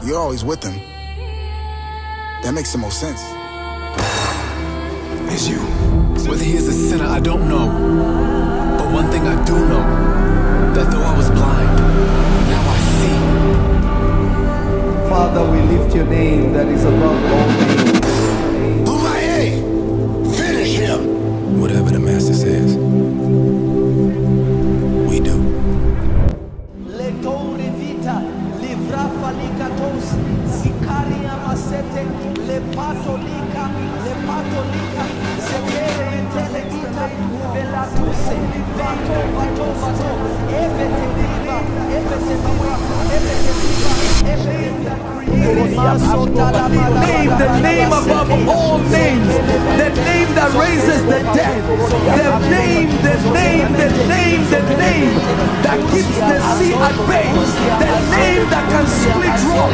You're always with him. That makes the most sense. It's you. Whether he is a sinner, I don't know. But one thing I do know, that though I was blind, now I see. Father, we lift your name that is above all names. BOMAYE! Finish him! Whatever the master says, we do. Name the name above all names, the name that raises the dead, the name that keeps the sea at bay, the name that can split rocks.